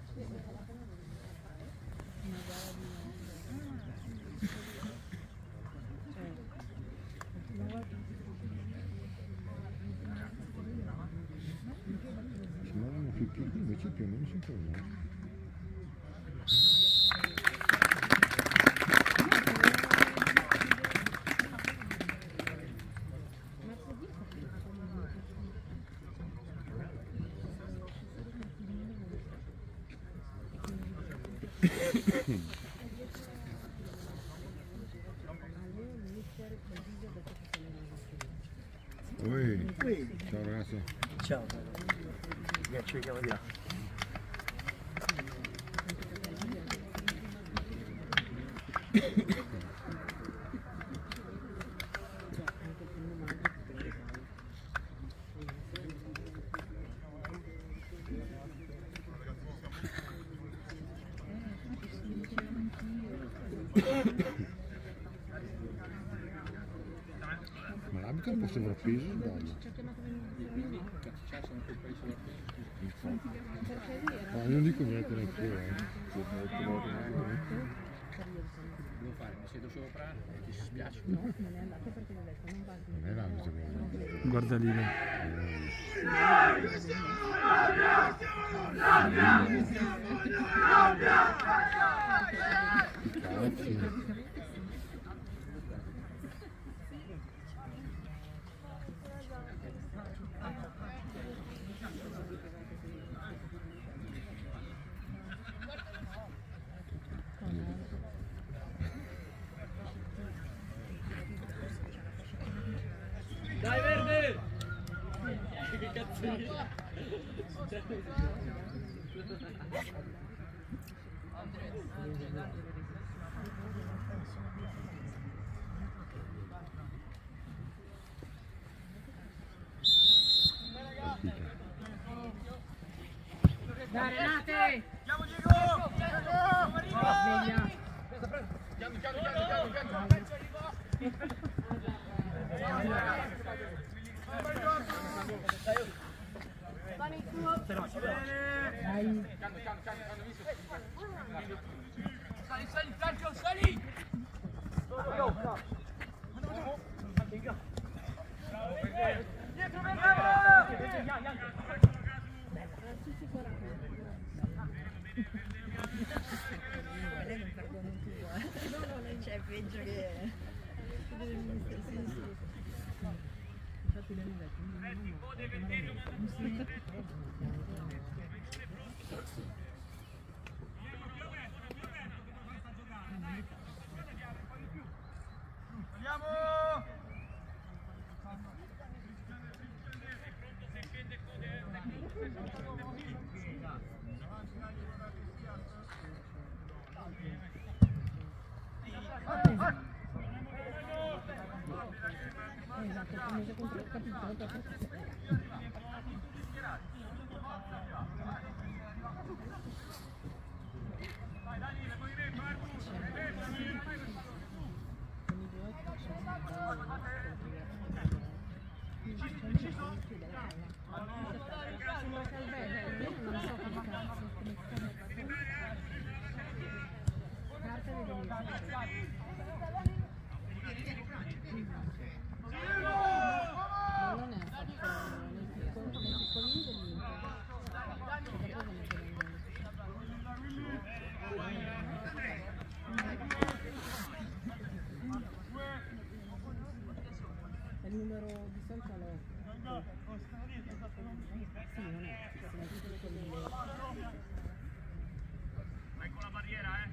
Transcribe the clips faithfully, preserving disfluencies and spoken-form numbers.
Sembrano più piccoli, invece più o meno si trovano. Oi. Ciao ragazzi. Ciao. Yeah, ci vediamo di là. Ma l'abito è un po' sovrappeso, sbaglio. No, non dico niente neanche io. Eh. Devo fare, mi siedo sopra e ti spiace. Non è l'abito che... Guarda lì. Cazzo. Dai Verde! Che cazzino! Dai Renate! Andiamo Diego! Sveglia! Chiami, chiami, chiami, chiami, chiami! Dai! Sali, sali, Franco, sali! Dietro, lei non perdona un tuo, eh. No, no, non c'è peggio che... Infatti lei mi ha esatto, come se contro il capitolo. Il numero di solito lo sì, non è, sono tutte quelle. Vai con la barriera, eh!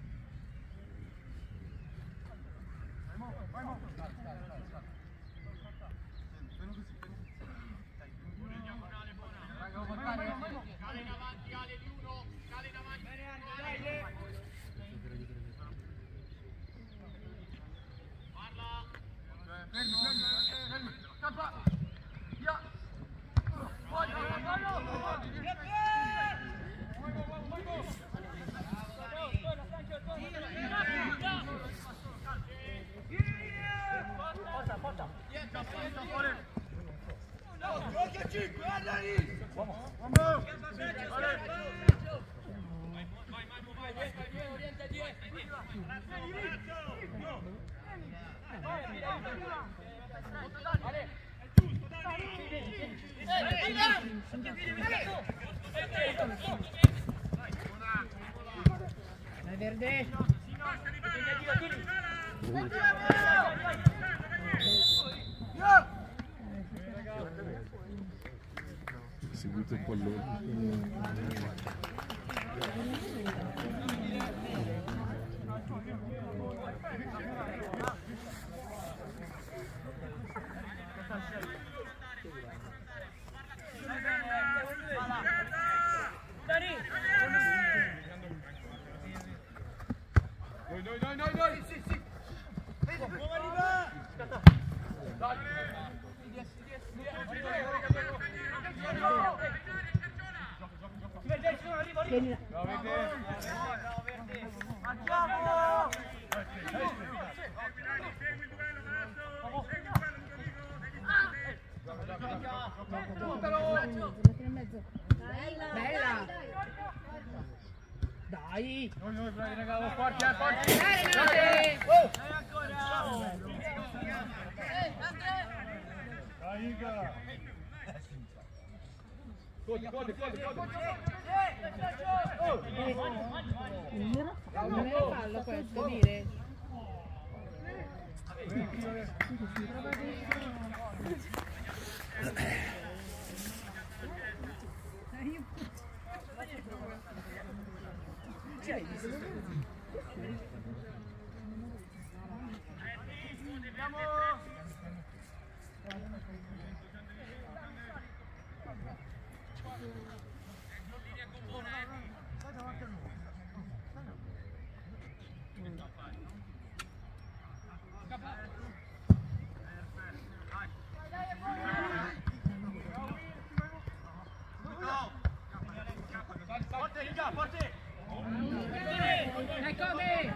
Vai mo, vai mo! Dai, dai, dai, dai. Fermo così, fermo così. Andiamo con Ale buona. Raga, devo portare. Cale in avanti, Ale di uno. Cale in avanti. Ale. Parla. Fermi, fermi, fermi. Scappa. Via. Fuori, fallo, fallo. Porta, porta. Dietro, dietro, fuori. No, giochi a cinque, guarda lì. Vamos. Vamos. Dai Verde! Seguito il pallone. Dai, dai, dai, dai, sì, sì. Come arriva? Tienila. Bella! Dai! Noi, noi, bravi raga, forti, eh, forti! Dai Renate! Dai, Iga! Corri, corri, corri, corri! Non è fallo questo, dire? Dai come?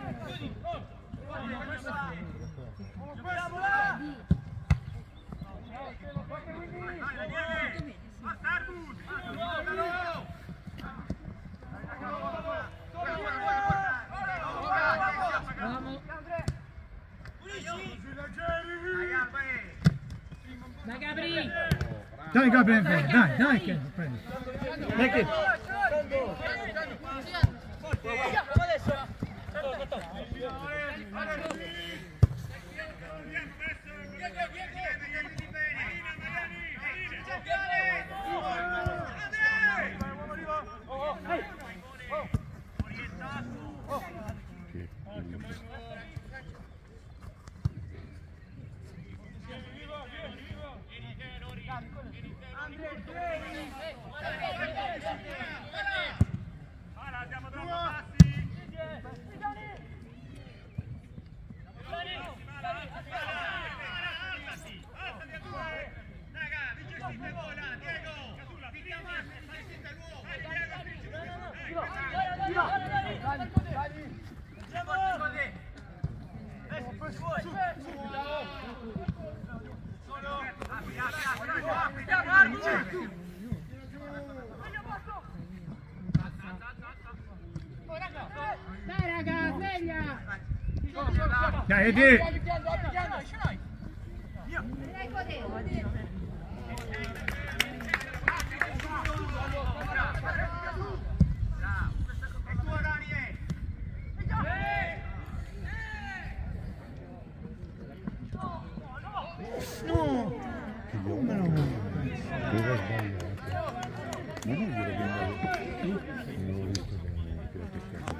Dai Gabri! Dai Gabriele, dai, dai che prendi. Dai che. Dai raga, sveglia! Dai, Edi! No! Come no? Dove ha sbagliato? Ma non glielo abbiamo detto. Non l'ho visto bene, che l'ha peccato.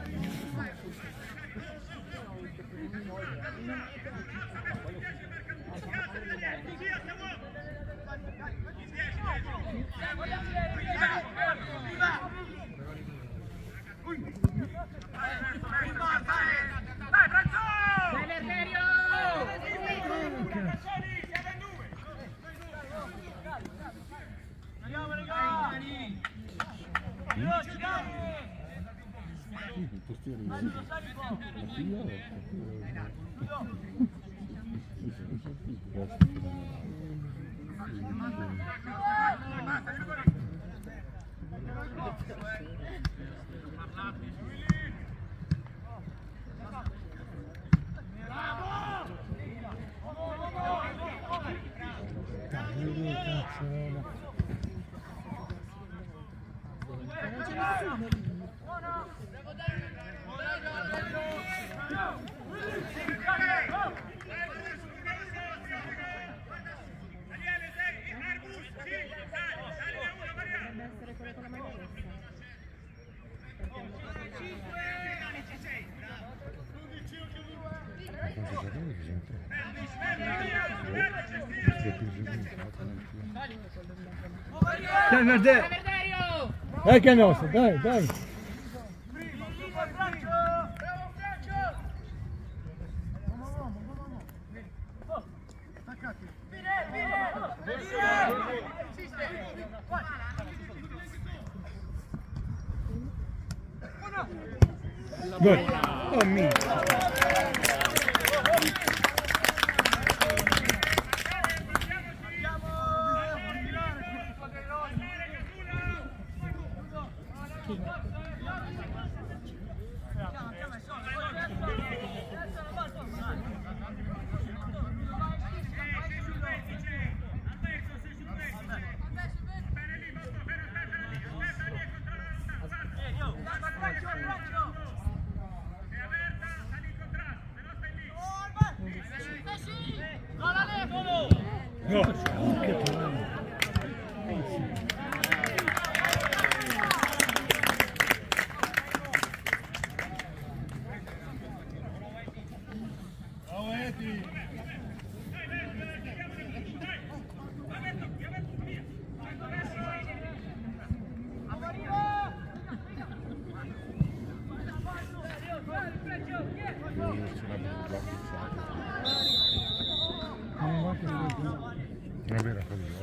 Dai Verderio! Il postiere di la figlia Dai, Verde! Verderio! Dai che è nostro, dai, dai! Gol! Oh mio! Non era così.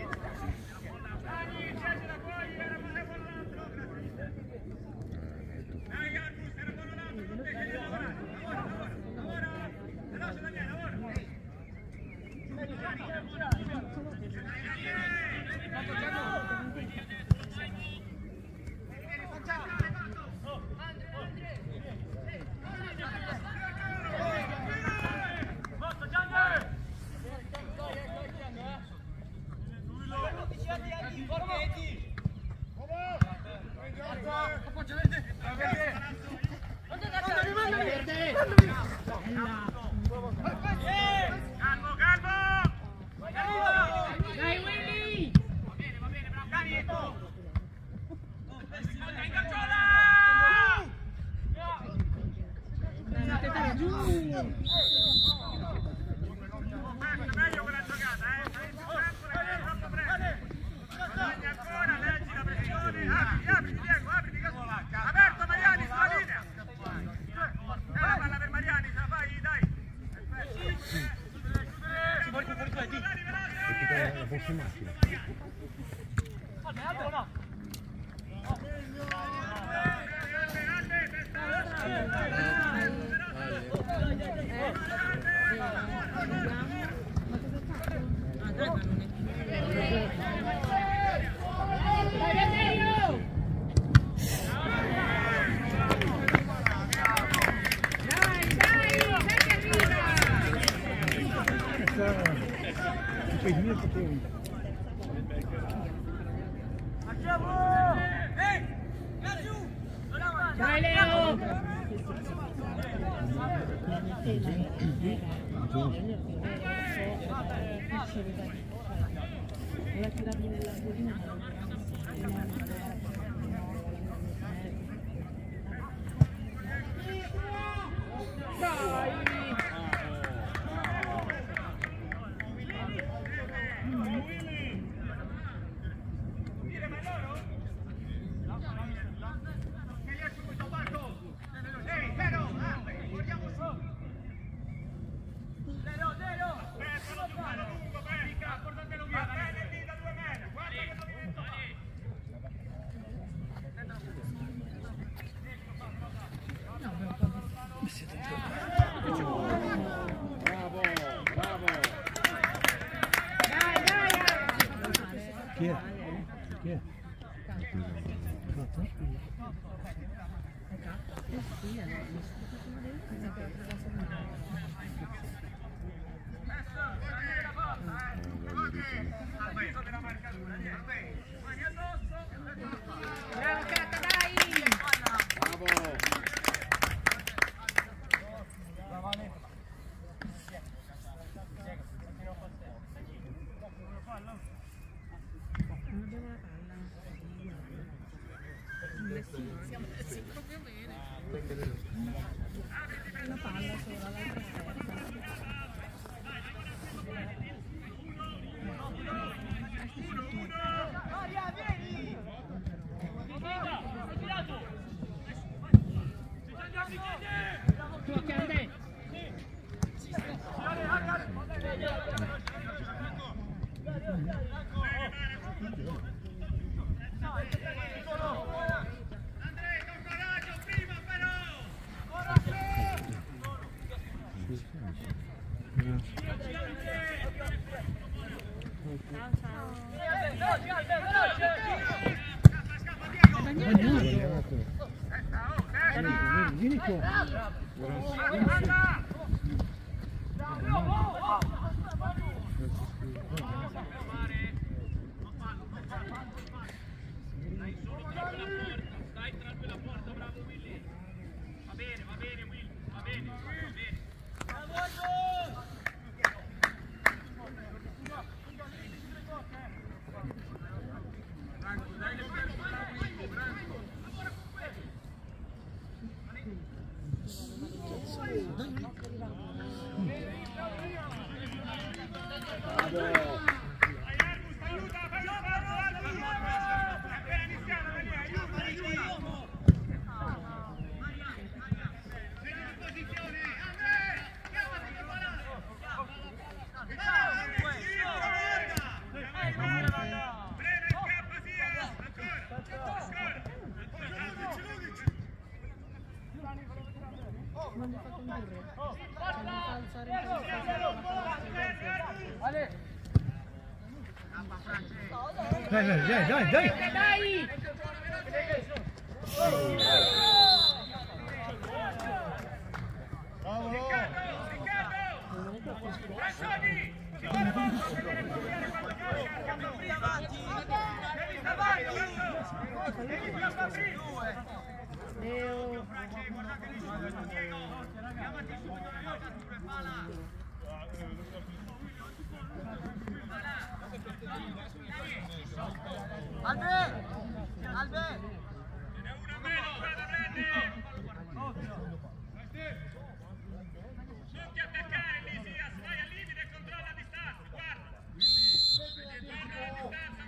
Dai Willy! Va bene, bravo! Dai, giù! Meglio quella giocata, eh! Fai il tempo, è troppo presto! Guadagni ancora, leggi la pressione! Apri, apri, Diego, apri! Aperto Mariani, sulla linea! Dai la palla per Mariani, ce la fai, dai! La prossima macchina. Dai Verderio! Dai, dai! Dai che arriva! Fai niente poi. Dai Leo! Chi è? Chi è? Bravo Catta, dai! Una palla sola, l'altra aperta. Dai tranquilla porta, bravo Willy. Va bene, va bene Willy, va bene, va bene. Non mi fa condurre. Cioè, mi fa alzare il Dai, dai, dai, dai, dai! Dai! Leo. Albe! Albe! Tutti attaccare, Lisias, vai al limite e controlla a distanza, guarda. Guarda la distanza,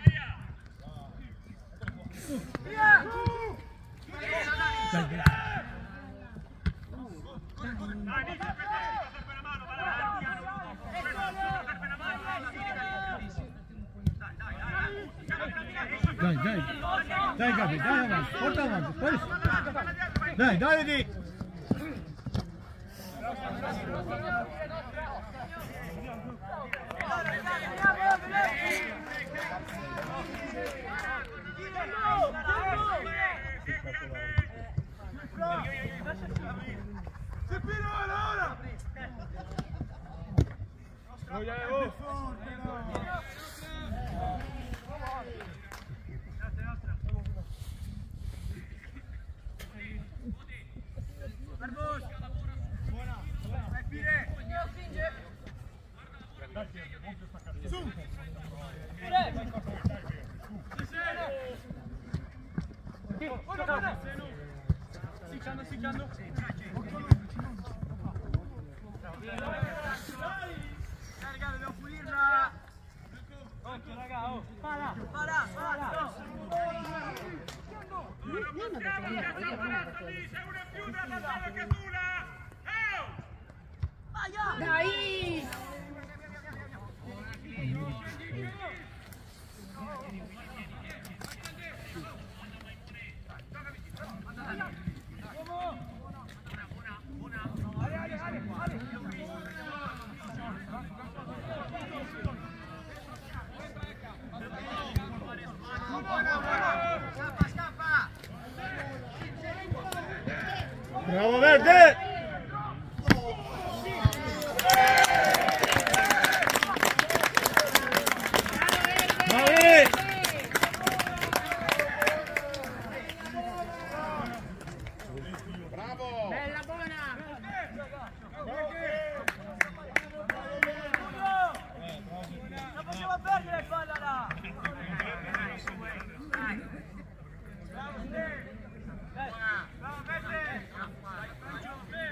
via. Dai, dai. Dai, Lisias, serve una mano, va là. Serve una mano, vai, Dai, dai, dai Gabi, dai avanti, porta avanti, poi... Dai, dai lì! Dai! Bravo Verde! Bella buona! Non possiamo perdere palla là! Bravo, Bravo,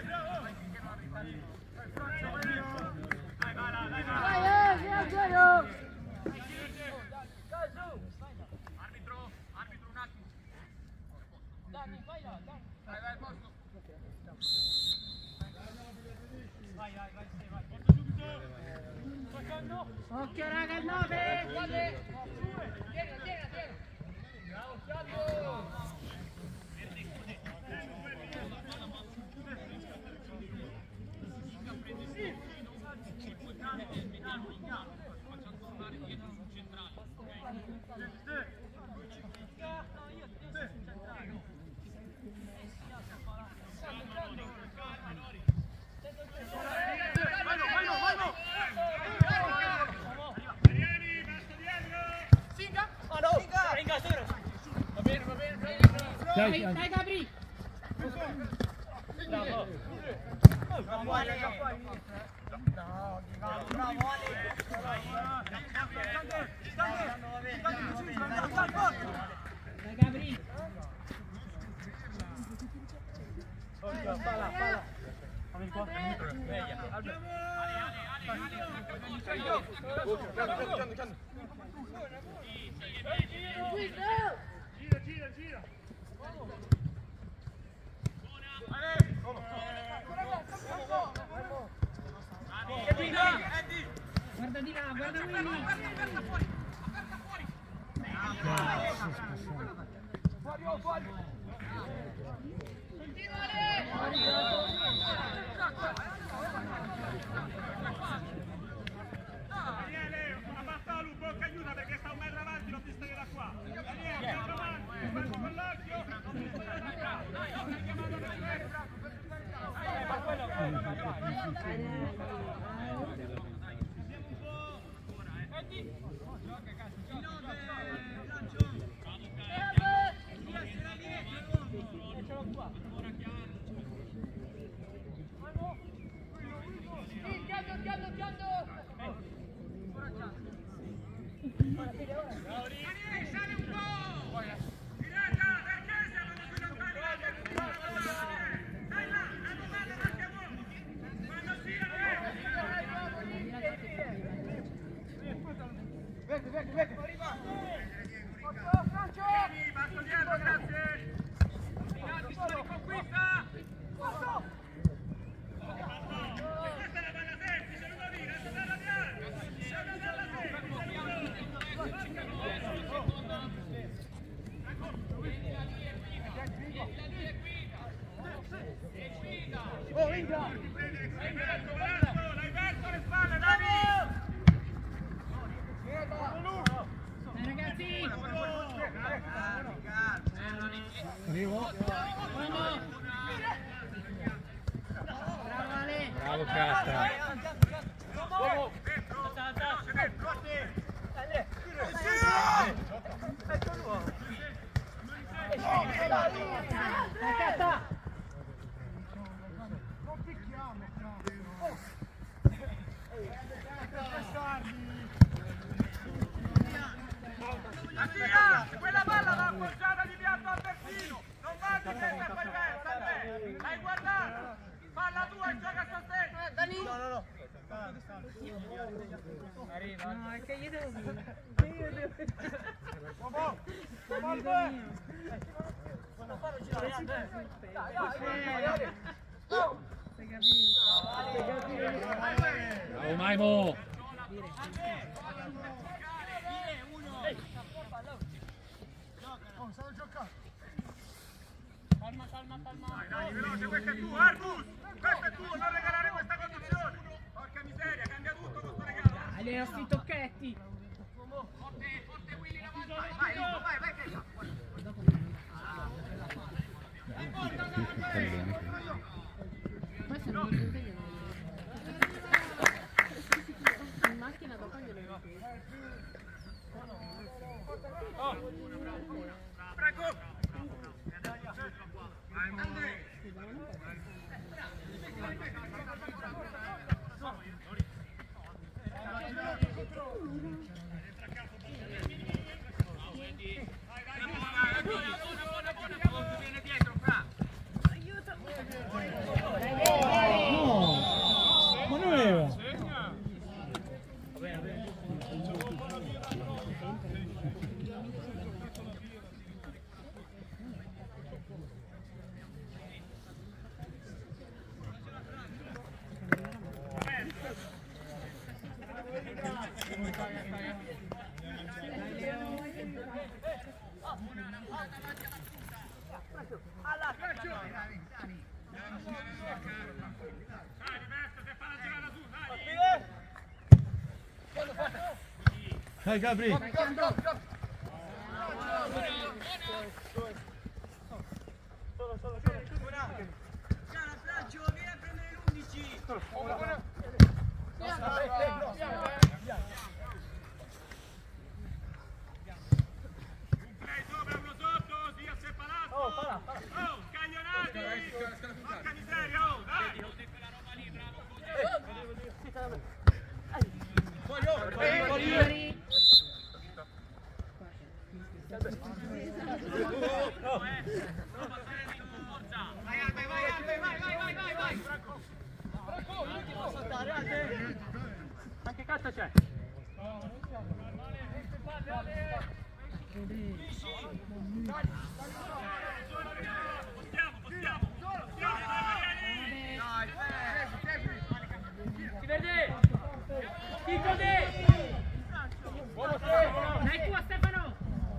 Dai, Dai, dai Gabri! Bravo! Bravo Ale! No, bravo Ale! Dai Gabri! Palla, palla! Fammi qua! Gira, gira, gira. Guarda di là, guarda Willy! Fuori, fuori! Daniele, abbassalo un po' che aiuta perché sta un metro avanti, l'ho visto che da qua. Daniele, un metro avanti, fermo con l'occhio, non mi stai da qua. Dai, ho chiamato per destra. Sale un po'! Tirata, perché siamo così lontani dal terzino? Dai là, la domanda anche a voi! Quando gira, Vedi, vedi, vedi! vieni, passo dietro, grazie! Tirati, fuori, conquista! Questa è la palla semplice, Ludovico, è una palla bianca! È una palla semplice, Oh, vinca! L'hai perso, Palazzo, l'hai perso le spalle, Dani! Dai ragazzi! Arrivo. Bravo! Bravo Ale! Bravo Casta. Dentro, veloce, dentro! Non picchiamo! Mattia, quella palla va appoggiata di piatto al terzino, non va di testa e poi versa a te, l'hai guardata, palla tua e gioca a sostegno. No, no, no! No, è che io devo dire. Sei capito? Bravo Maimo. Oh, stavo giocando! Calma, calma, calma! Dai, dai, veloce, questo è tuo, Argus, questo è tuo, non regalare questa condizione. Porca miseria, cambia tutto questo regalo. Dai, le nostri tocchetti! Forte, forte Willy, la vai, vai, vai, vai, che Questo non mi sente io. In macchina dopo glielo dico. Prego. Andrea. No! Ma non era! Dai Gabri! Lei sopra, uno sotto, sia separato. Vai Albe, vai Albe, vai, vai, vai, vai, vai! Franco, io ti posso saltare, Albe! Anche cazzo c'è? Si vede! Chico De! Dai tua Stefano!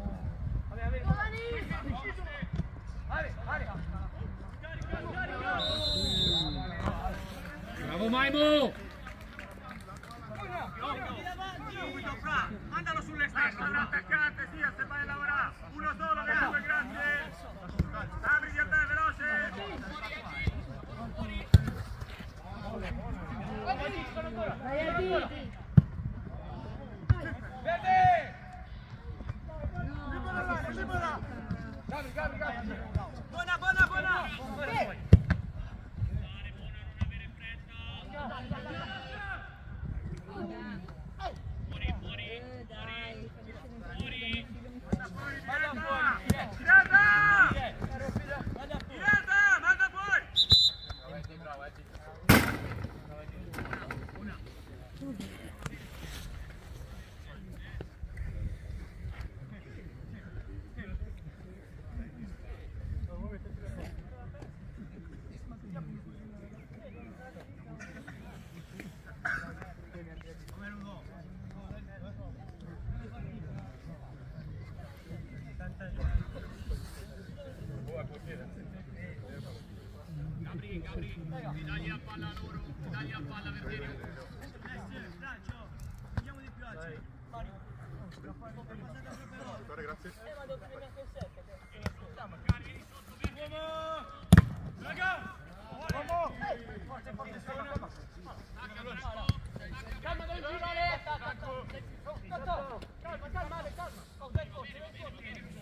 Bravo Maimo! Subito fra, mandalo sull'esterno, all'attaccante, sì, se vai a lavorare, uno solo, grazie, grazie. Apri di a te, veloce. Vai Albi! Vede! Libera là, libera! Gabi, Gabi, Gabi! Buona, buona, buona! Gabri, Gabri, dagli a palla loro, dagli a palla per dire. Andiamo di più oggi. Grazie. Raga! Uomo! Forza, forza, calma, Calma, dai, girare! Calma, calma, Ale, calma! Oh, dai, forza, dai, forza!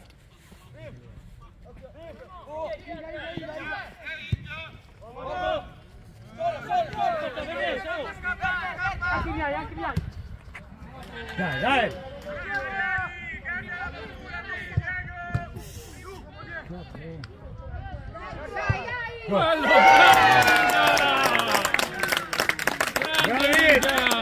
Oh, dai, dai, dai, dai! Anche via, anche via! Dai, dai! Bello! Bravissima!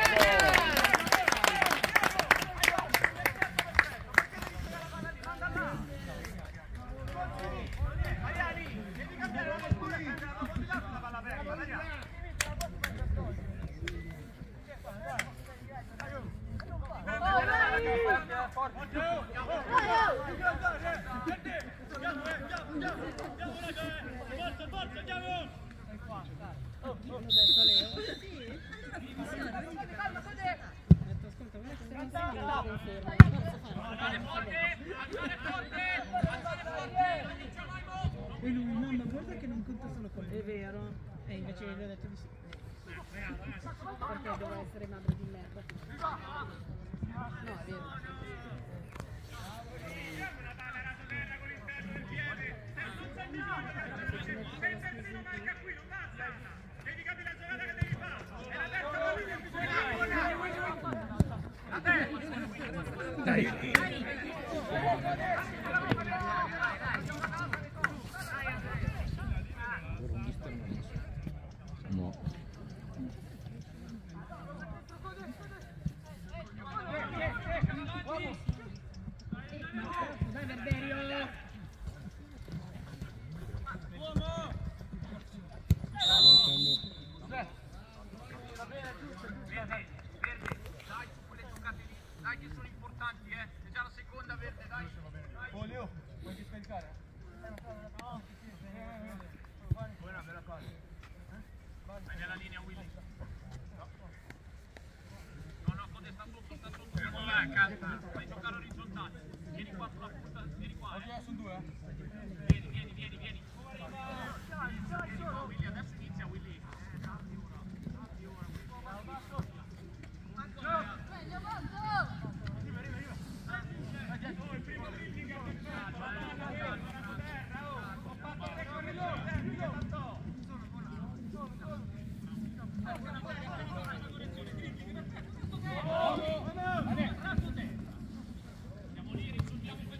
E lui, mamma, guarda che non conta solo con è vero. E invece gli ho detto di sì. Perché devo essere madre di merda. No, è vero. Dai! No. Dai, Verderio! Dai che sono importanti, eh! È già la seconda verde, dai! Oh Leo, puoi scaricare? Buona, bella palla. Vai nella linea, Willy. No, no, Code sta sotto, sta sotto. Fermo là, canta. Fai giocare orizzontale. Vieni qua sulla punta, vieni qua. Oggi sono due, eh? Vieni, vieni, vieni, vieni. Vieni qua, Willy, adesso inizia, Willy. Tanti ora, tanti ora. Andiamo lì, risolviamo questo.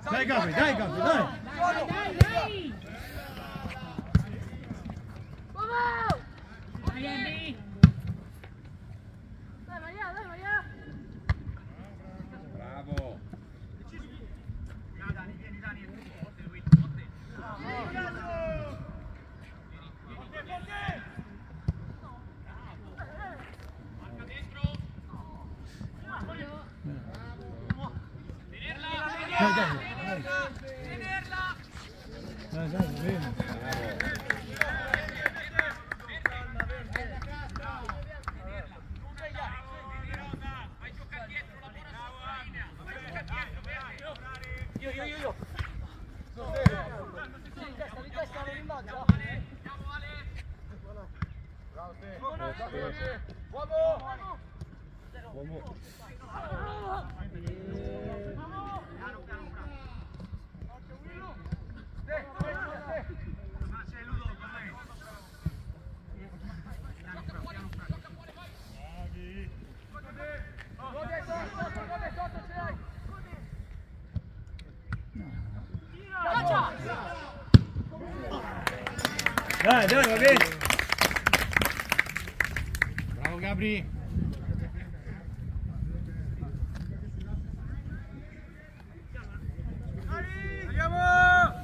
Dai Gabri, dai Gabri, dai! Dai, dai, dai! Dai, Andy! Dai, vai, dai, vai! Bravo. Dani, vieni, Dani, forte lui, forte. Marca dentro. Dai, dai, Tenerla. dai, dai, bene. Vai giocare dietro, lavora sulla linea. Vai giocare dietro, verde. Io, io, io, io. Di testa, di testa, non in mezzo. Andiamo Ale. Bravo te. Uomo. Uomo. Piano, piano, bravo. Te, te, te. Ma c'è Ludo con lei. Piano, piano, piano. Gode, sotto, gode, sotto, ce l'hai. Dai, dai, va bene! Bravo Gabri! Andiamo!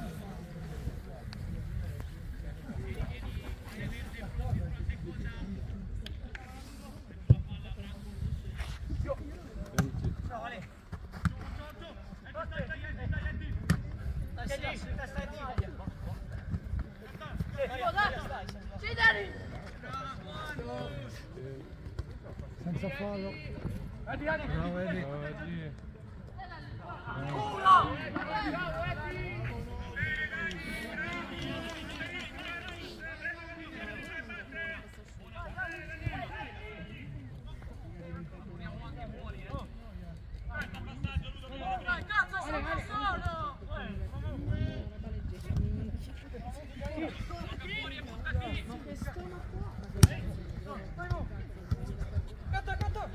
Senza fallo. Bravo Eddie. Cazzo, sono solo! Catta, catta!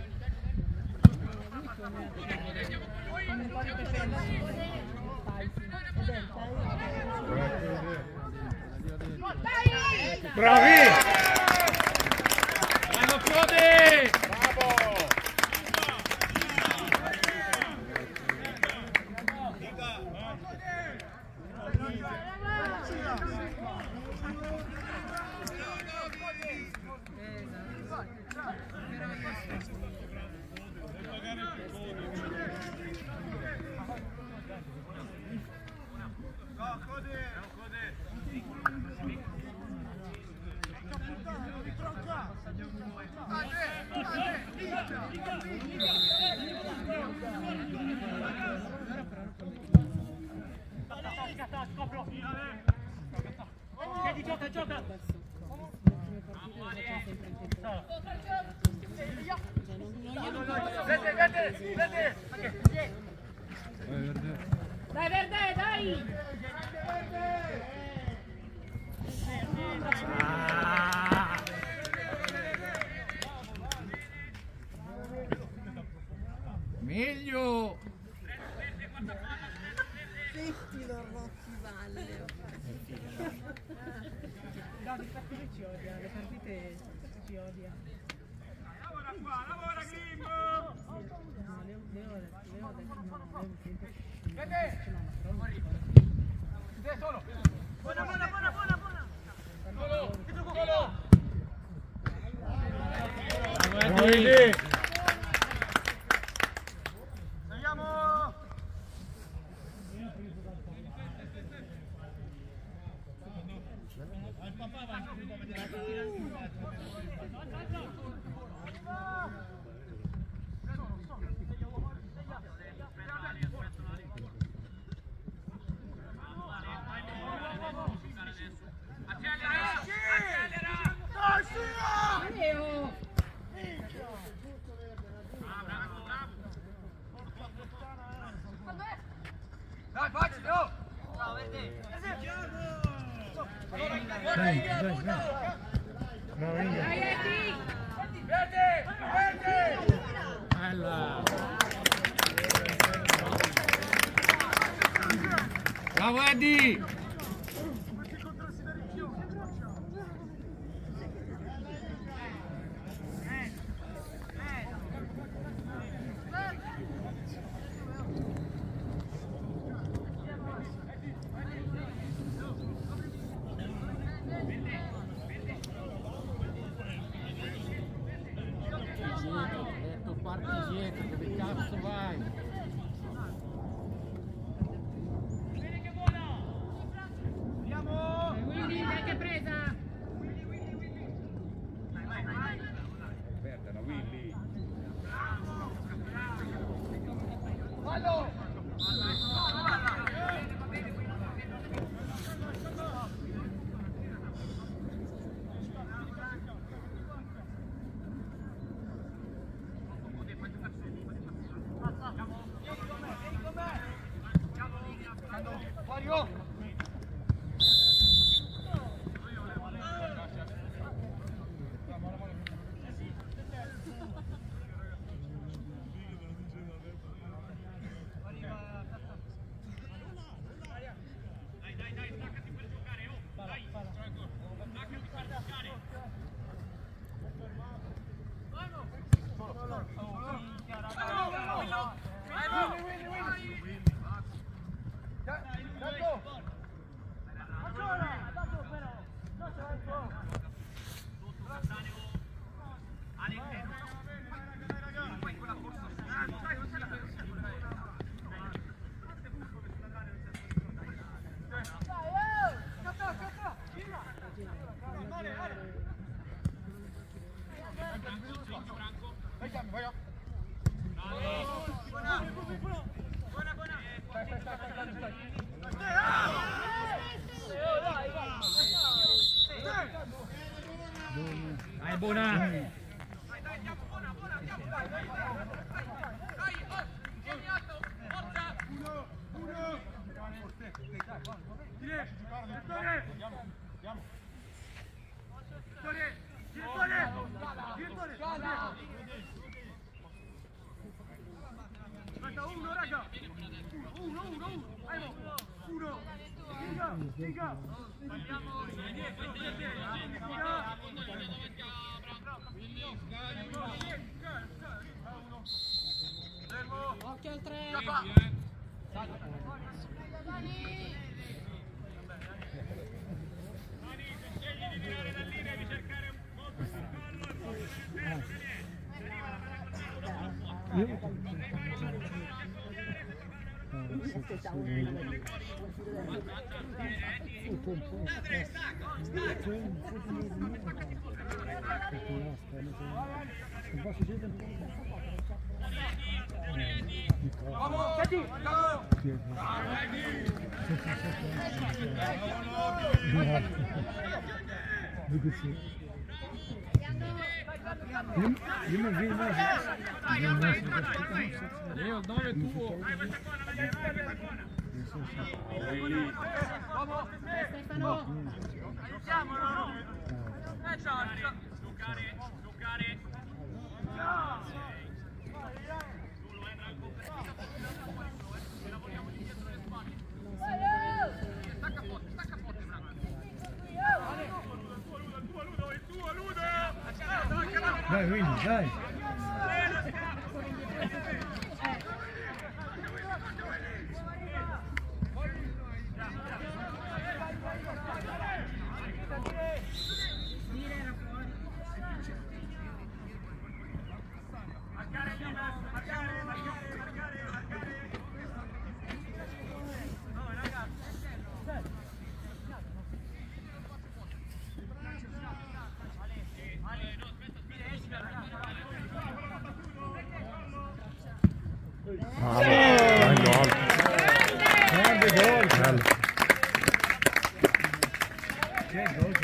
Bravi! Bravo Frode! Bravo. Gioca, gioca! Vede, vede, vede! Dai, Verde, dai! Meglio! Senti lo Rocky Valle. No, di partite ci odia, le partite ci odia. Lavora qua, lavora Grimbo! No, Leo, Leo, Leo ha detto no, Leo un tempo Vede! ce l'ha, però non si fa. Te solo! Buona, buona, buona, buona, buona! Solo! Solo! Bravo Eddie! Andiamo! Leo! Dai, facile, oh! Bravo, vedi! Dai, dai, dai! Bravo Inga! Dai, Eddie! Verde! Verde! Bella! Bravo Eddie! Dai, buona! Dai, dai, andiamo, buona, buona, andiamo, dai, dai, dai, dai, dai, oh, tieni alto, forza! Uno, uno! Dire, Vittore! Vittore, Vittore! Vittore, aspetta, uno, raga! Uno, uno, uno! Vai, uno! Figa, figa! Andiamo, dietro, dietro! Occhio al tre. Scegli di tirare da lì, devi cercare molto sul collo e poi nel ferro che arriva la palla col Vamos, Eddie! Io non vedo mai. Io il nove è tuo. Vai, questa è buona, vai, questa è buona! Stefano. Aiutiamolo, no? Eh, ciao, giocare, giocare! Solo entra il lavoriamo di dietro le spalle. Stacca forte, stacca forte, bravo. Il tuo, Ludo, il tuo, Ludo! Dai, Willy, dai! Grande gol! Che gol!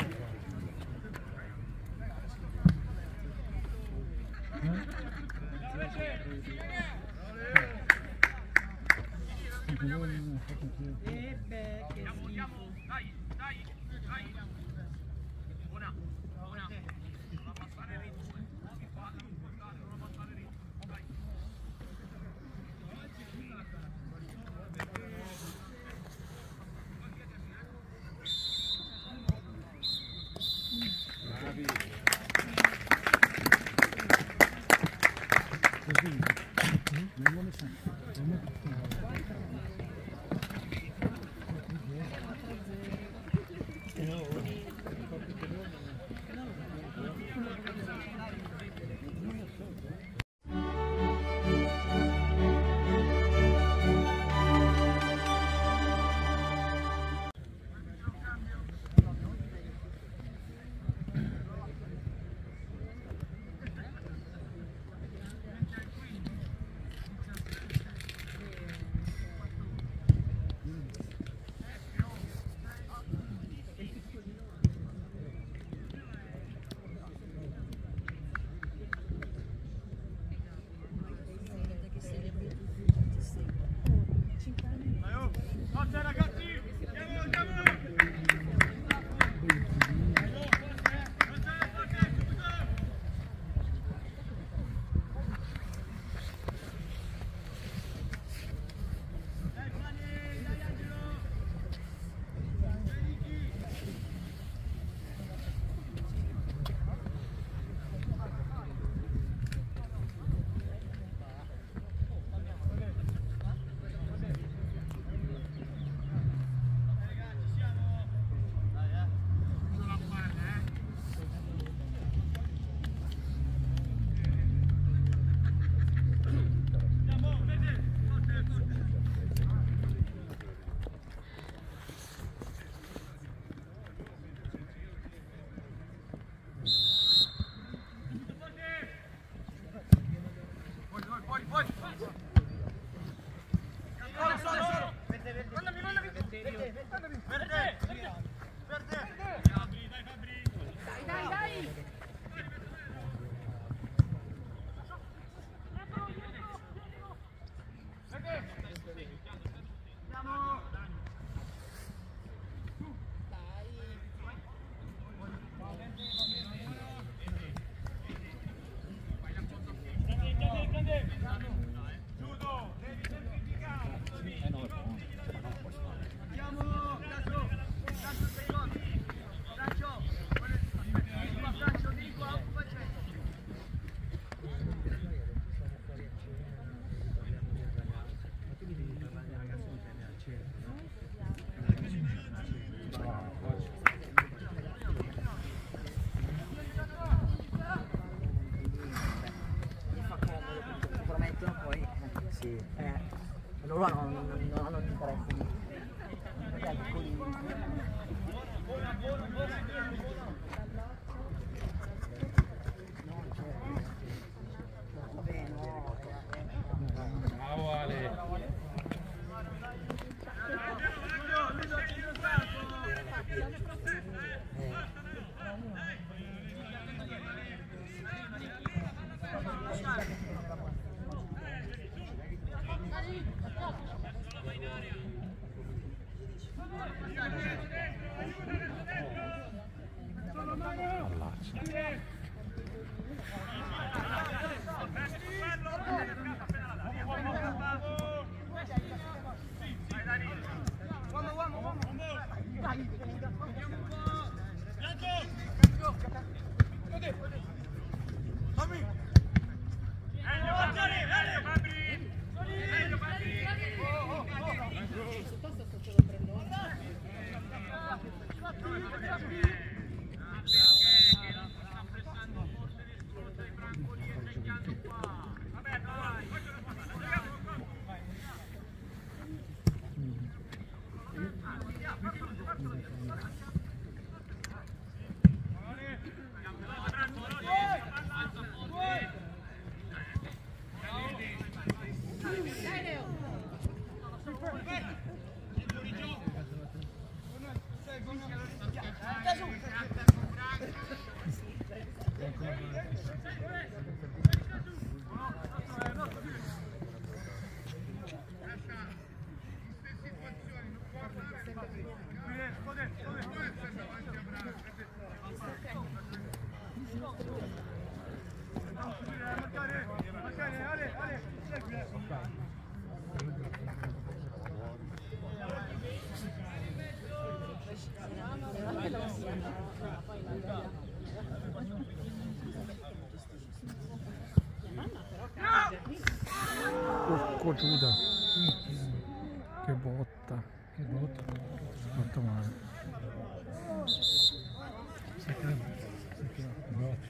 E beh, che Andiamo, andiamo, dai, dai, dai. Buona, buona. Non la passare il ritmo. Non la passare il ritmo. Dai. Forza ragazzi! Andiamo, andiamo! Loro non, non, non hanno interesse. Bravo Ale. sbocciuta. Che botta. Che botta. Fatto male. Si chiama. Si chiama. Botta.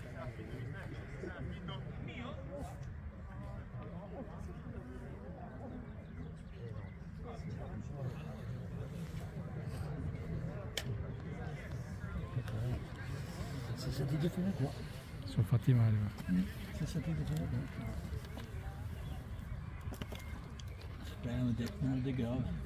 Si è sentito fino a qua. Sono fatti male. Ma. Si è sentito fino a qua. Speriamo di non di grave.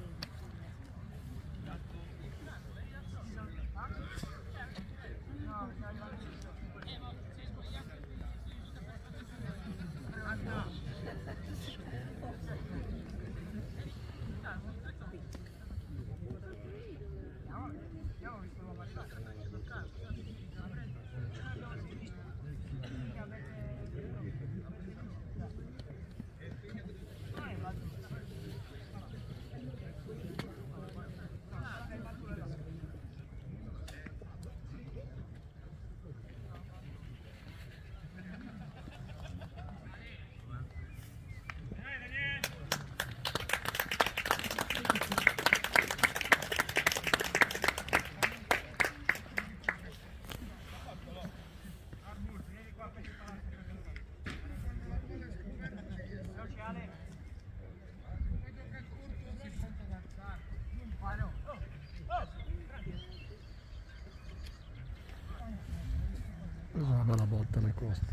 Questa è una bella botta nel costo.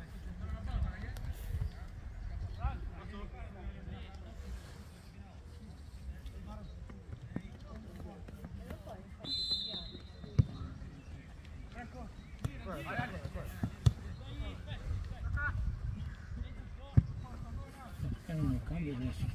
E non cambia adesso.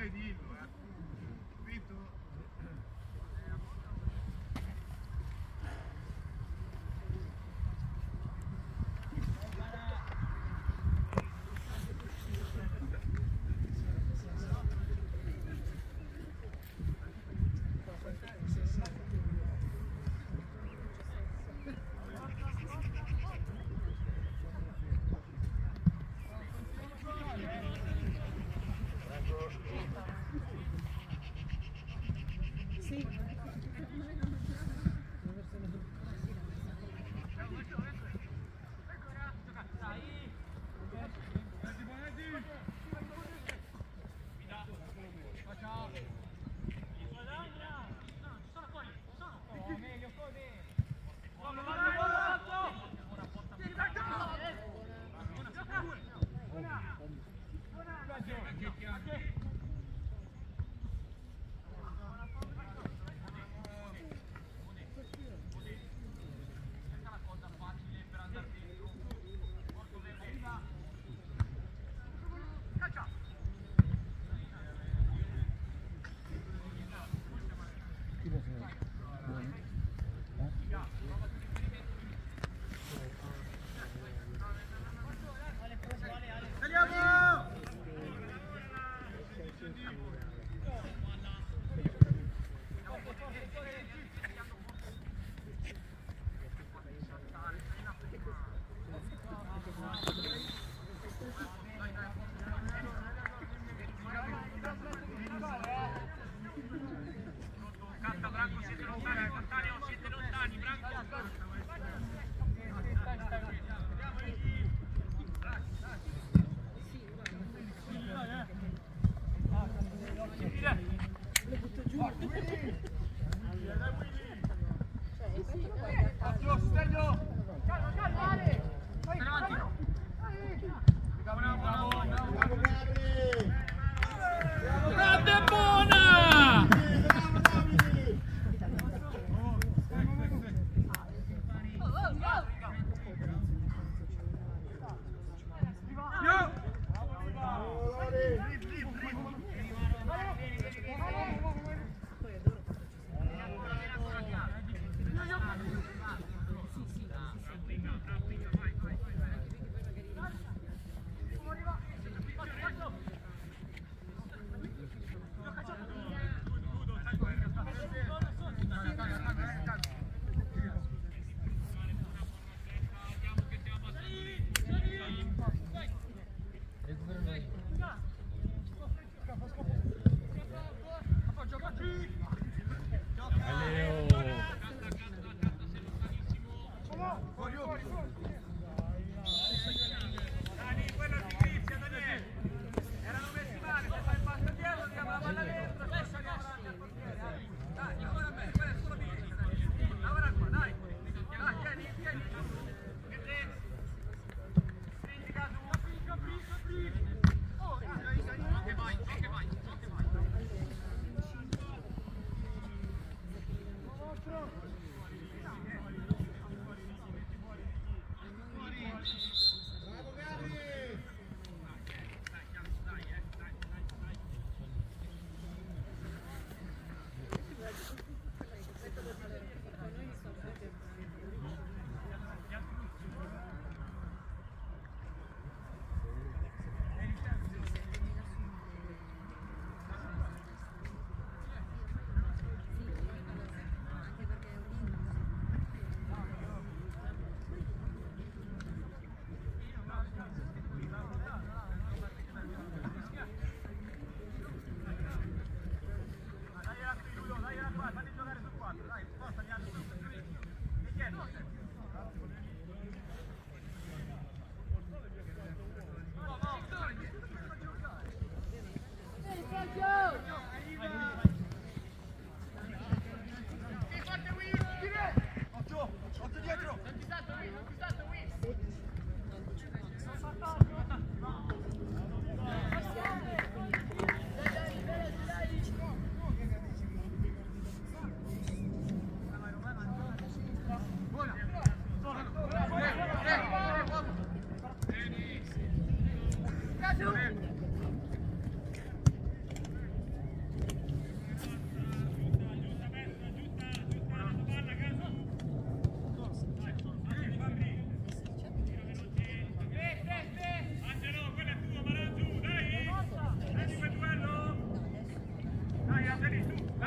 male dillo, eh. Capito? Thank you.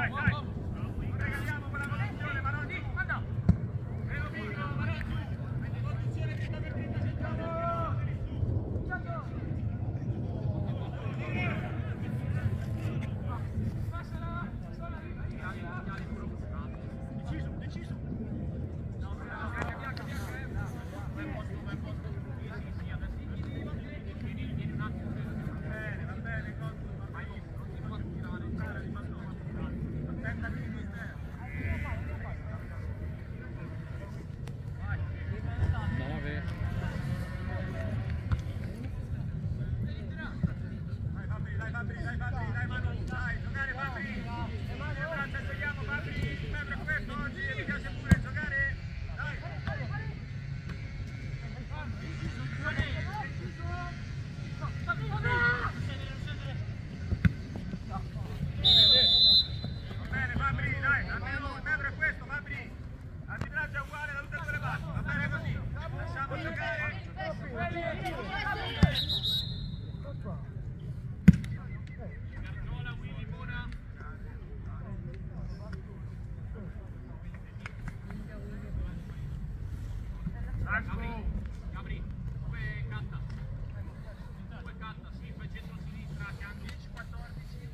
Dai, dai. Non regaliamo quella posizione, ma non giù. Manda. Meno piccolo, ma non giù. Posizione dritta per dritta, centrale. Deciso, deciso. Bene, va bene, vai. Attenta al mister. Dai Fabri, dai Fabri, dai Fabri, dai Manu, dai, giocare Fabri. Le braccia giochiamo Fabri, sempre questo oggi, mi piace pure giocare. Dai. Va bene Fabri, dai, almeno il metro è questo Fabri. L'arbitraggio è uguale da tutte e due le parti, va bene così. Lasciamo giocare. Gabri, Gabri, due catta, due catta, sì, fai centro-sinistra, fianco dieci quattordici.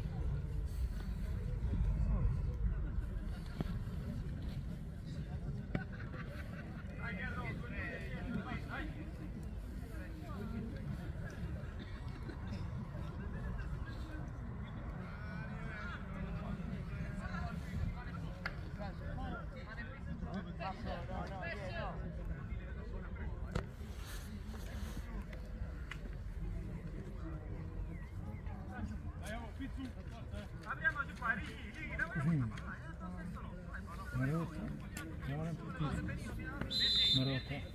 Dai dietro, dai, dai. Apriamo di qua, Righi, Righi, da Così. Marotta. Marotta.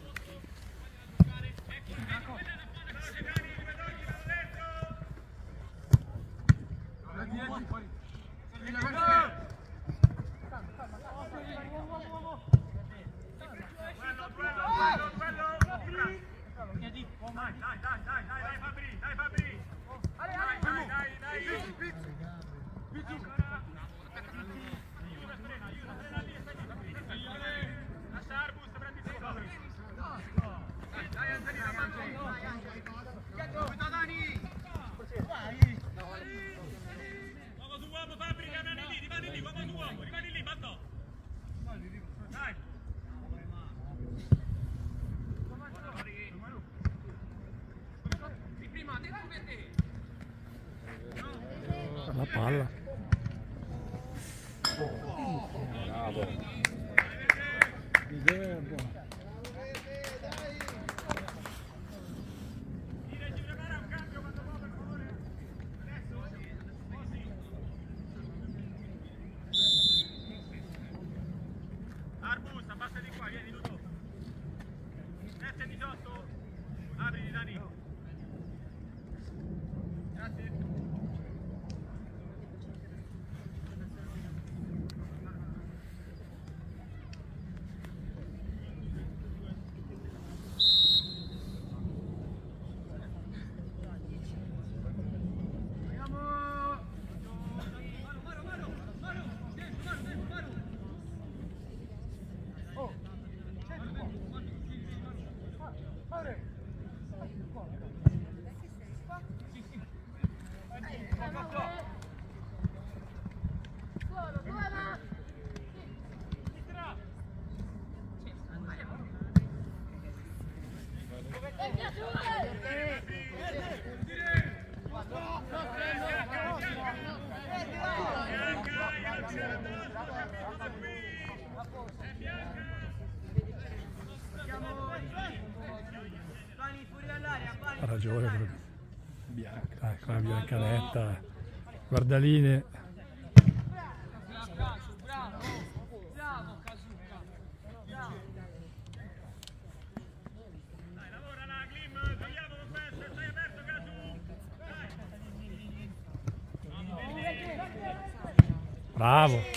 Quello, quello, quello, quello. Dai, dai, dai, dai, dai, dai Fabri, dai Fabri. Dai, dai, dai, dai. Lascia Arbus, prendi tu. Dai Angelina, Subito Dani. Uomo su uomo Fabri, rimani lì, rimani lì, uomo su uomo, rimani lì, Mattò. Dai. Prima, dentro per te. La palla. Bravo. L'idea è buona. Arbus, abbassa di qua, vieni Ludo. sette diciotto. Apri Dani. Grazie. Ha ragione, però. Bianca, dai, con la biancanetta, guardaline. Dai, lavora la Glim, togliamo con questo, stai aperto Casu. Dai. Bravo.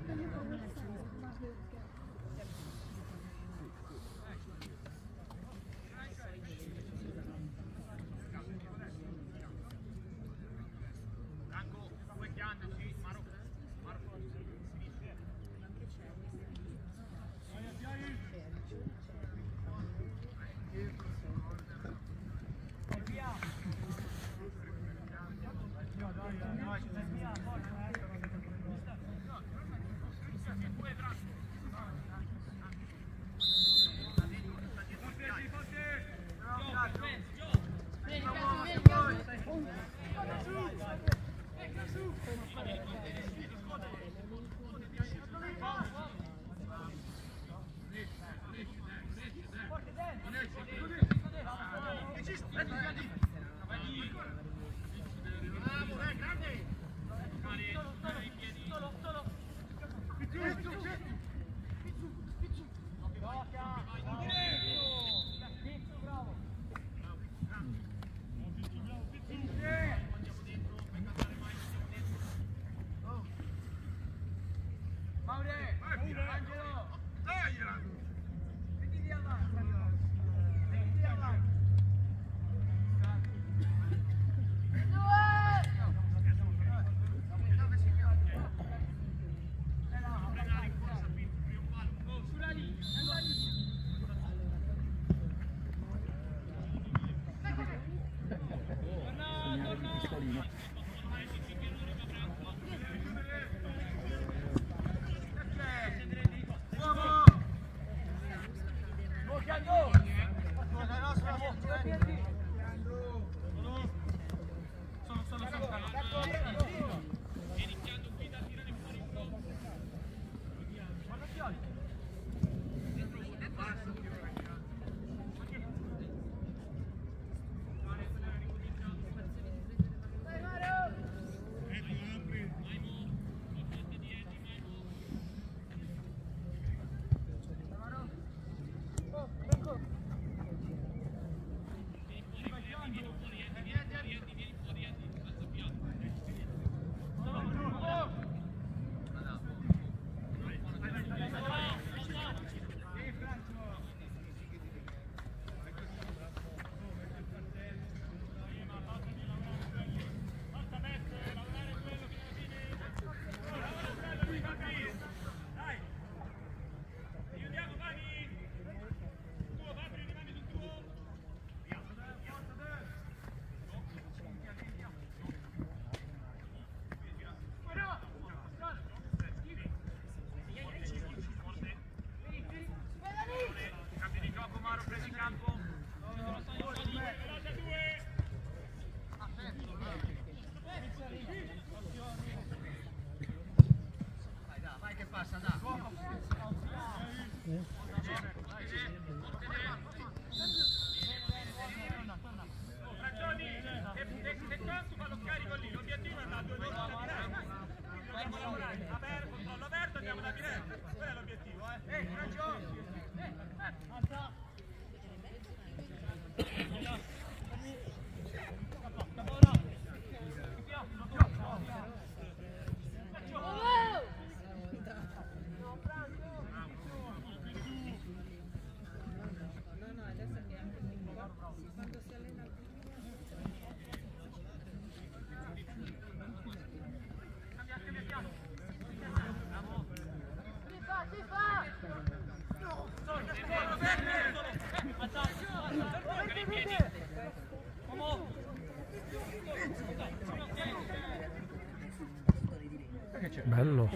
Bello.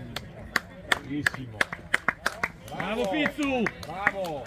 Bellissimo. Bravo Pizzu! Bravo!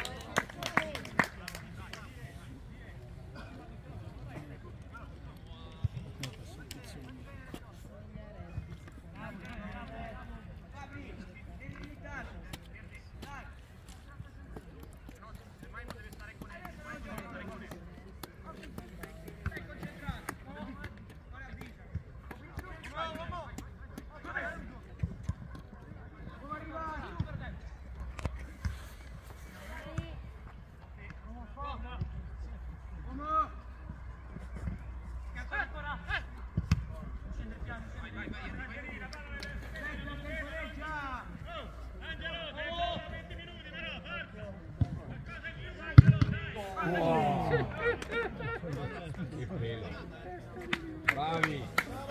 Wow. Che pelo. Bravi.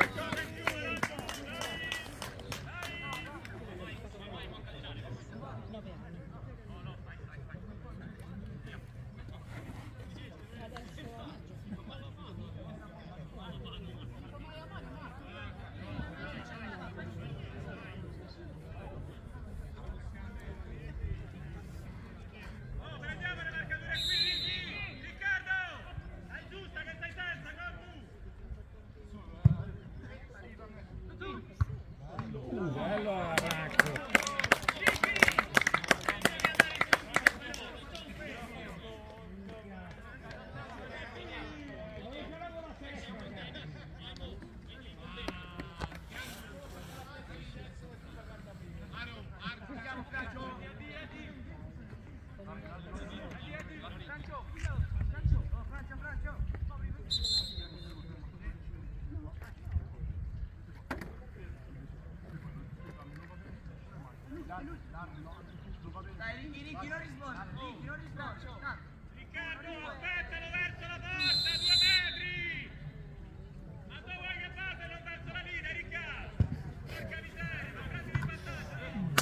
Dai, Ricky, Ricky, non rispondi, Ricky, non rispondi. Riccardo, aspettalo verso la porta, due metri! Ma dove vuoi che vada? Non verso la linea, Riccardo! Porca miseria, ma prendi di vantaggio!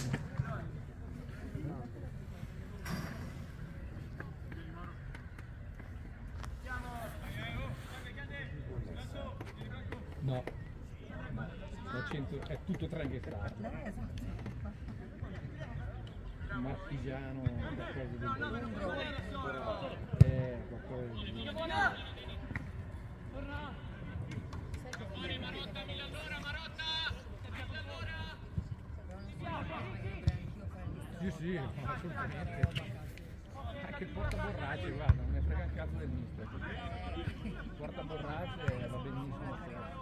No. No, cento, è tutto tranne che strano. Marchigiano, qualcosa di buono. Eh, qualcosa di buono. Fuori Marotta, Millallora, Marotta! Millallora! Sì, sì, assolutamente. Anche il portaborracce, guarda, non ne frega un cazzo del mister. Il portaborracce va benissimo.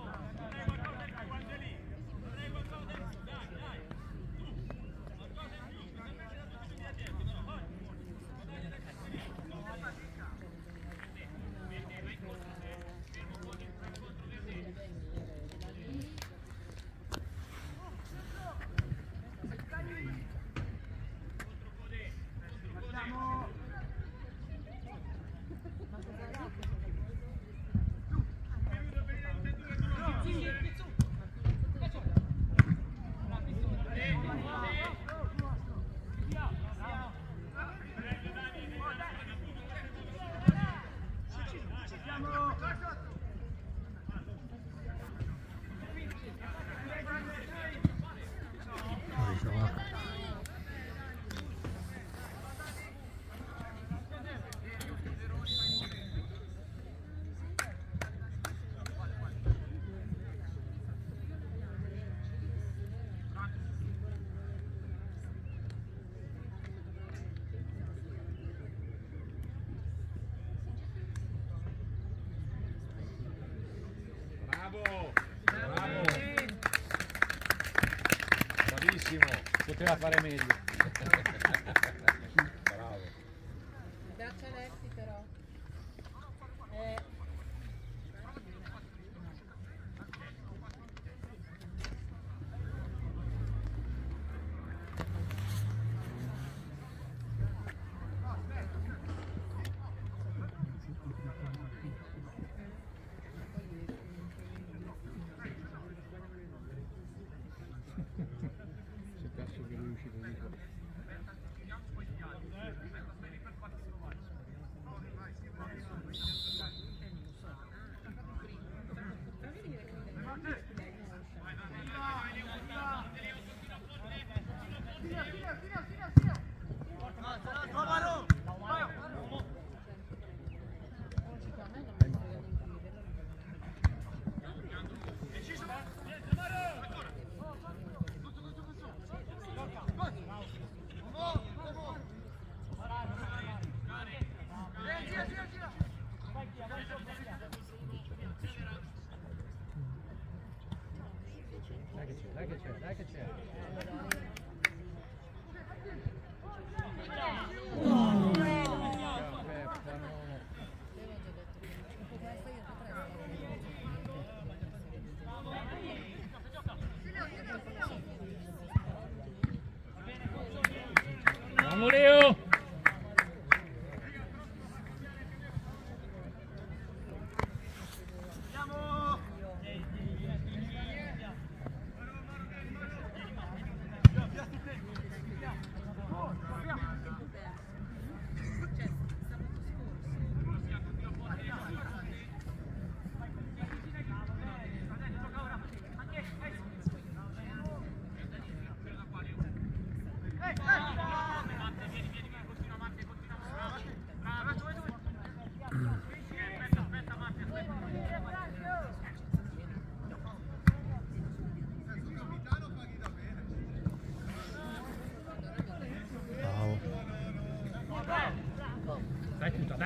Bravo! Bravo! Bravissimo! Poteva fare meglio. Bravo! Braccialetti però. Eh. Se penso che lui è uscito di qua. Dai che c'è, dai che c'è, dai che c'è. Vamos Leo!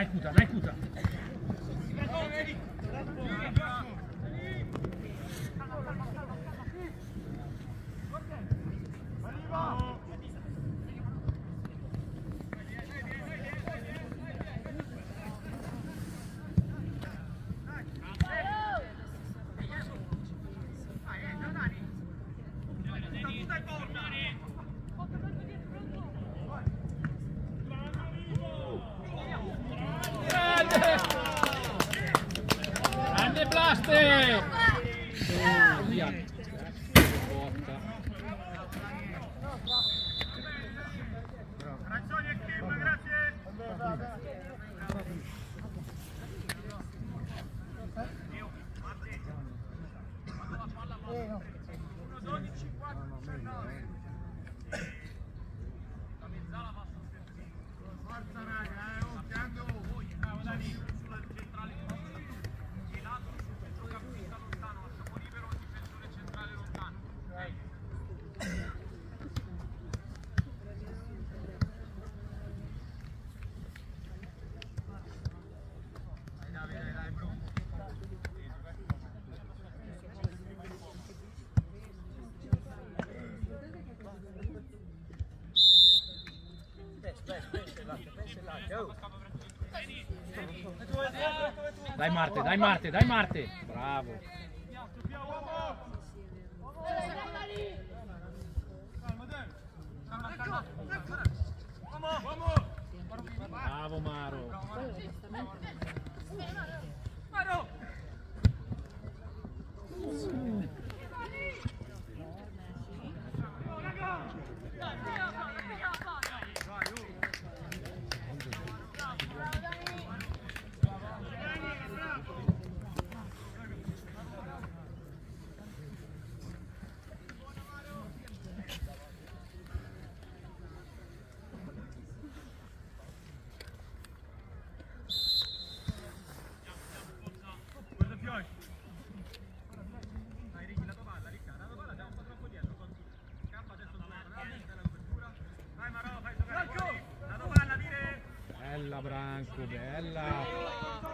Dai Cuta, dai Cuta. Grande Blaste! Via. Botta. Ragioni e Kim, grazie. uno dodici quattro diciannove. La mezzala va sul terzino. Forza raga, eh, oh, piano voi, bravo Dani, sulla centrale di lato, centrocampista lontano, lasciamo libero il difensore centrale lontano. Ok. Dai Marte, dai Marte, dai Marte! Bravo! Bravo Maro! Maro! Bella Branco, bella!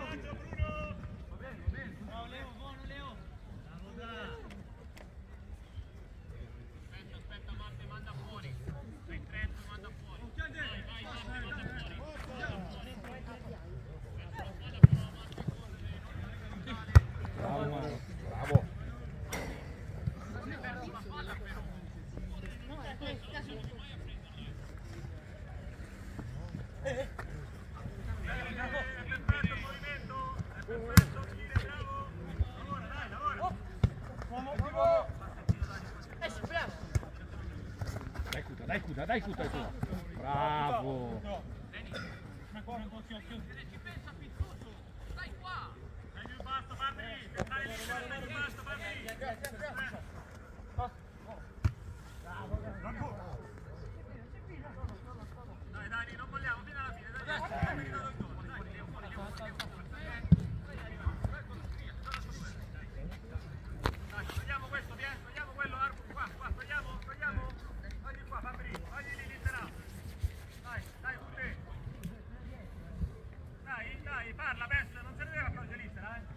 Bravo Maro, bravo! Dai Cuta, dai Cuta, dai Cuta, dai Cuta! Bravo! Dai qua! Dai più basso, Fabri! Dai libero, dai più basso, Fabri! Dai Dani, non vogliamo, fino alla fine, dai, dai, dai, dai, dai, togliamo questo, togliamo quello, Arco, qua, qua, togliamo, togliamo, togli qua, Fabri, togli lì, libera. Dai, dai, Fute. Dai, dai, parla, pensa, non se ne deve accorgere l'Istera, eh.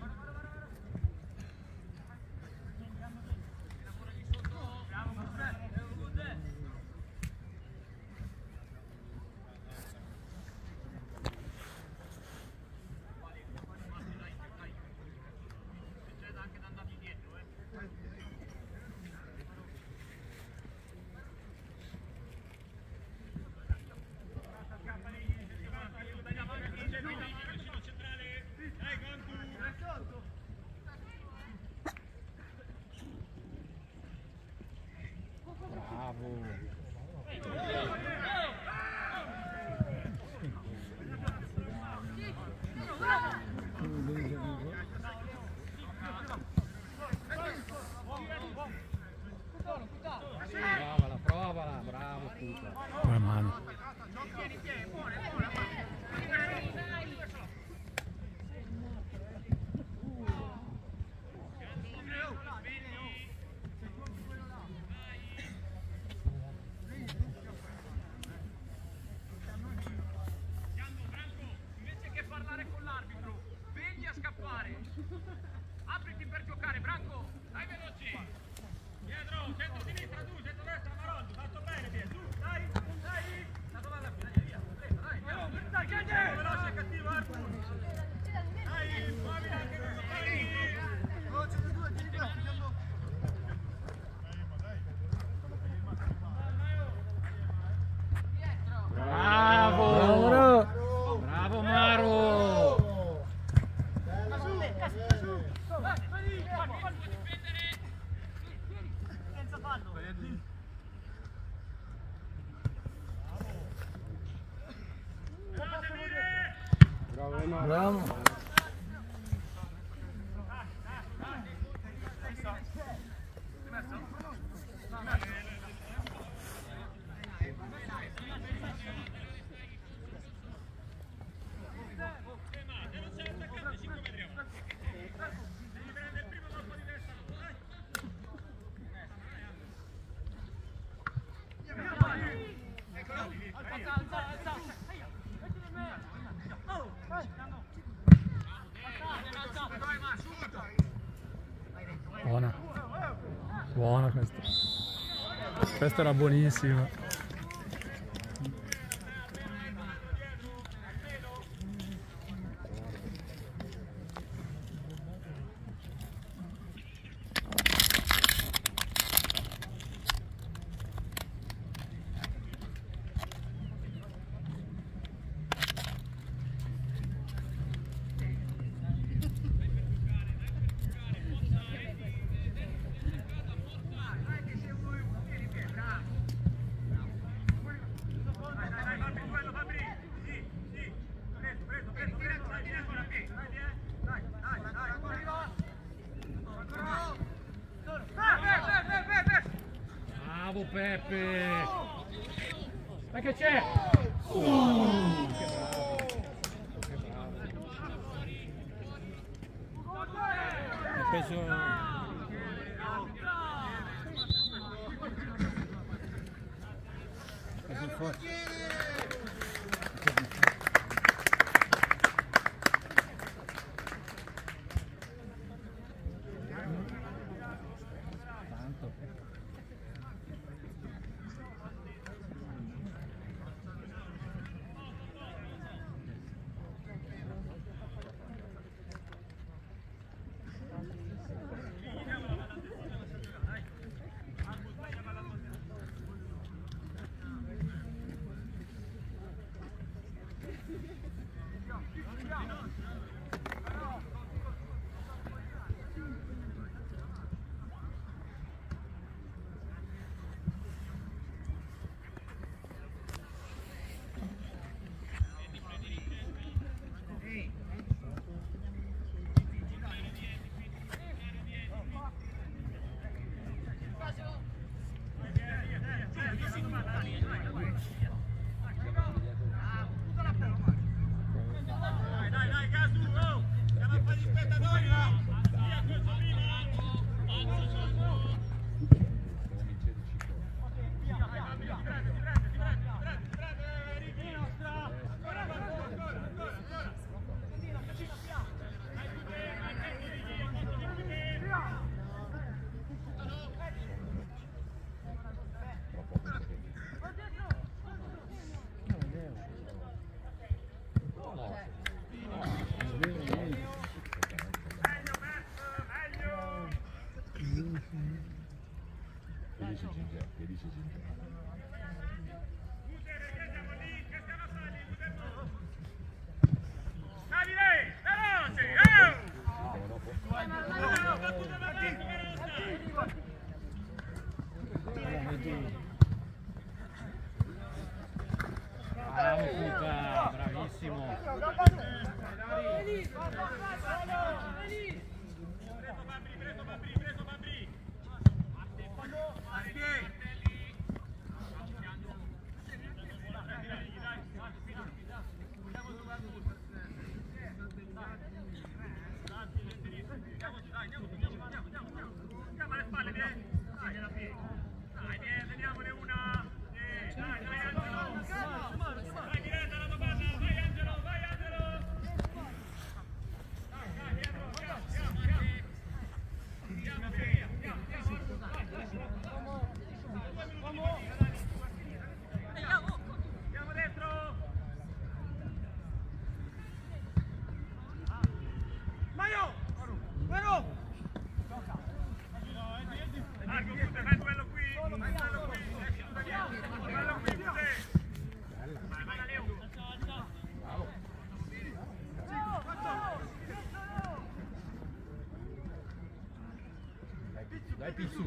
Provala, provala, bravo Cuta! Come mano. Bravo. Buona, buona questa, questa era buonissima. Bravo Peppe! Ma che c'è? Uh, che bravo! Che bravo! Ho preso... Ho preso il forte. Bravo Cuca, bravissimo. Dai Pizzu.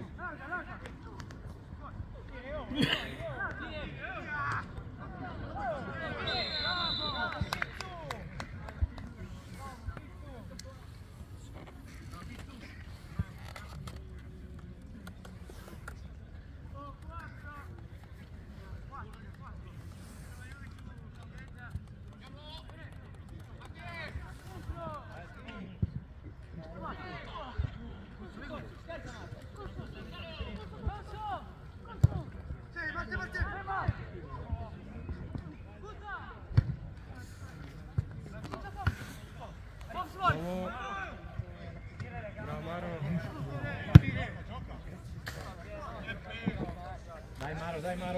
Dai Maro, dai Maro.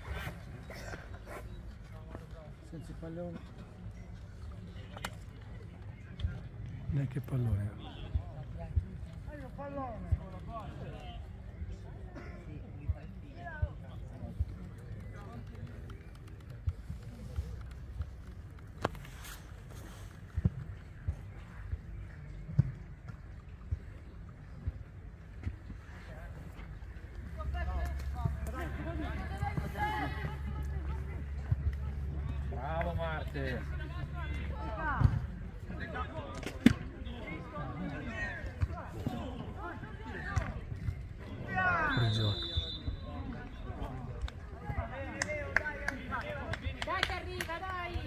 Senza il pallone. Neanche il pallone. Bravo Marte. Fuori gioco. Dai che arriva, dai!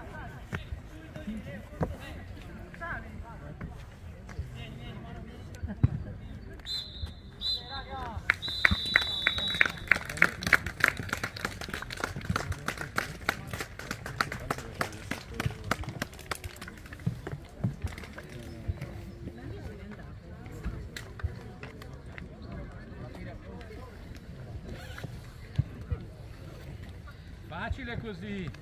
Facile così.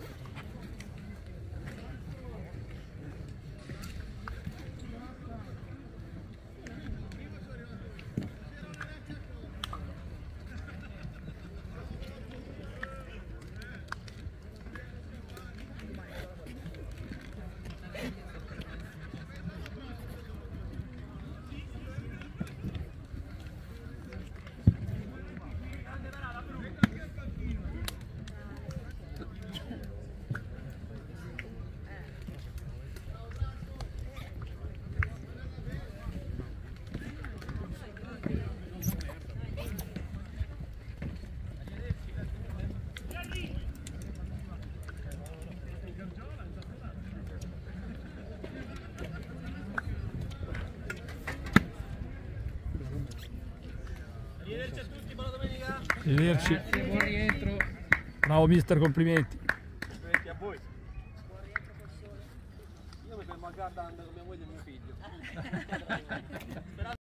Arrivederci a tutti, buona domenica. Arrivederci. Grazie, buon rientro. Bravo mister, complimenti. Complimenti a voi. Io mi fermo a guardare come moglie e mio figlio.